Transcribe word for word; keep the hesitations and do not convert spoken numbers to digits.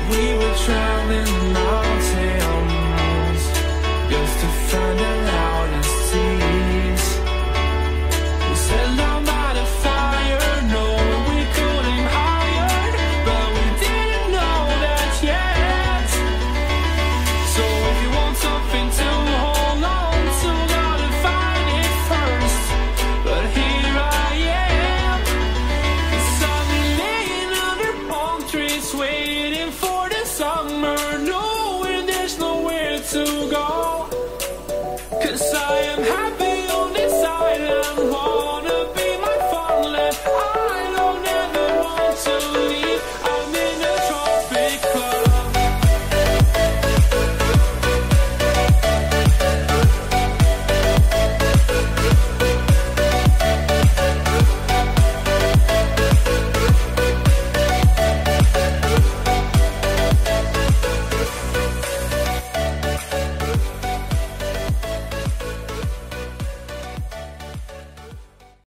We were traveling mountains just to find the loudest seas. We said down by the fire, knowing we couldn't hide, but we didn't know that yet. So if you want something to hold on to, gotta find it first. But here I am, 'cause I've been laying under palm trees waiting for